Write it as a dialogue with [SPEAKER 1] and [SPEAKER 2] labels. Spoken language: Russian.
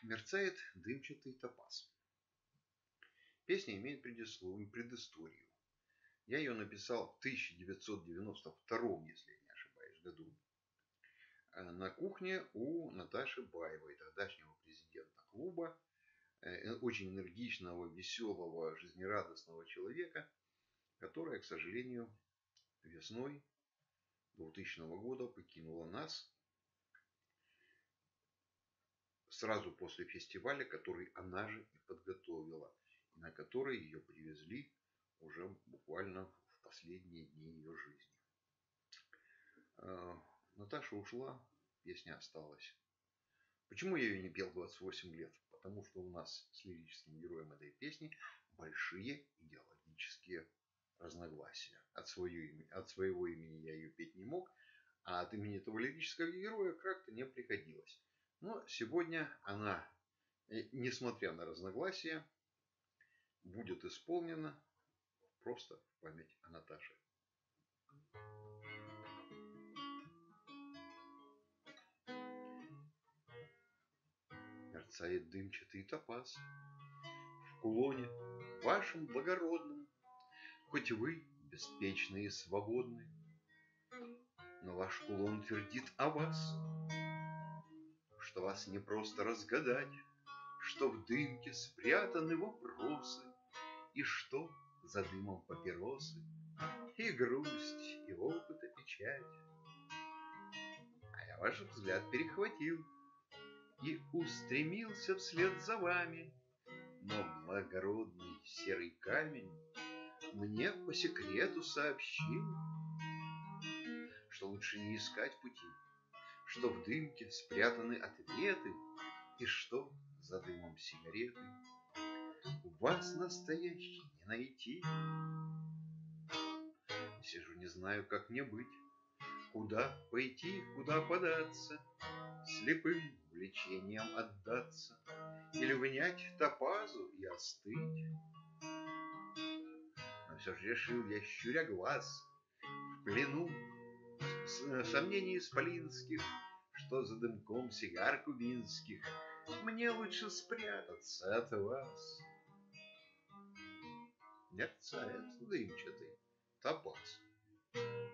[SPEAKER 1] Мерцает дымчатый топаз. Песня имеет предысторию. Я ее написал в 1992, если я не ошибаюсь, году. На кухне у Наташи Баевой, тогдашнего президента клуба, очень энергичного, веселого, жизнерадостного человека, которая, к сожалению, весной 2000 года покинула нас сразу после фестиваля, который она же и подготовила, и на который ее привезли уже буквально в последние дни ее жизни. Наташа ушла, песня осталась. Почему я ее не пел 28 лет? Потому что у нас с лирическим героем этой песни большие идеологические разногласия. От своего имени я ее петь не мог, а от имени этого лирического героя как-то не приходилось. Но сегодня она, несмотря на разногласия, будет исполнена просто в память о Наташе. Мерцает дымчатый топаз в кулоне вашим благородным, хоть вы беспечны и свободны, но ваш кулон твердит о вас, что вас не просто разгадать, что в дымке спрятаны вопросы, и что за дымом папиросы, и грусть, и опыт, и печать. А я ваш взгляд перехватил и устремился вслед за вами, но благородный серый камень мне по секрету сообщил, что лучше не искать пути, что в дымке спрятаны ответы, и что за дымом сигареты вас настоящий не найти. Сижу, не знаю, как мне быть, куда пойти, куда податься, слепым влечением отдаться или внять топазу и остыть. Но все же решил я, щуря глаз, в плену сомнений исполинских, что за дымком сигар кубинских мне лучше спрятаться от вас. Мерцает дымчатый топаз.